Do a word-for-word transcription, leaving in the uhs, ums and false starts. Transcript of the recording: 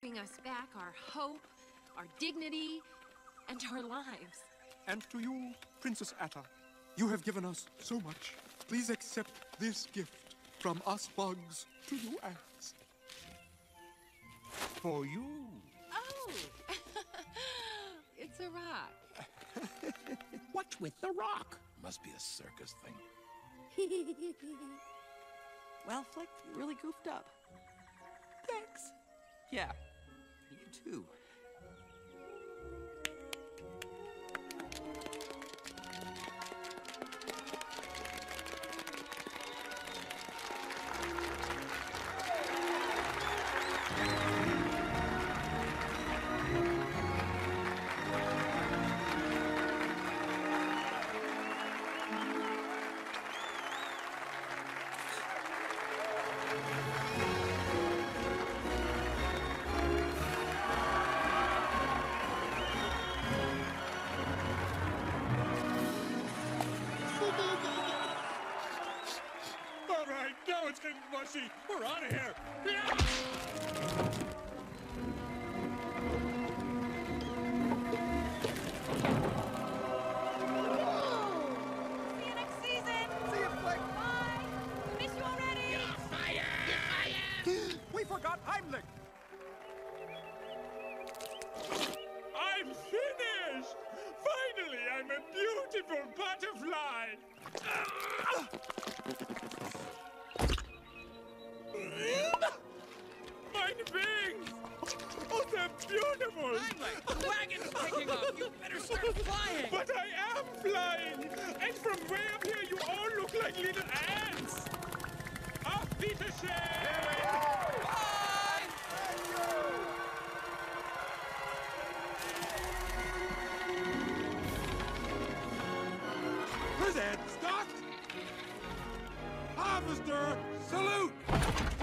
giving us back our hope, our dignity, and our lives. And to you, Princess Atta, you have given us so much. Please accept this gift from us bugs to you ants. For you. Oh, it's a rock. What's with the rock? Must be a circus thing. Well, Flick, you really goofed up. Thanks. Yeah, you too. All right, now it's getting mushy. We're out of here. See you next season! See you, Flick. Bye! Miss you already! We forgot Heimlich. I'm finished. Finally, I'm a beautiful butterfly. My wings! Oh, they're beautiful! Heimlich, the wagon's taking off! You better start flying! But I am flying! And from way up here, you all look like little ants! Auf Wiedersehen! Bye! Present stock! Harvester, salute!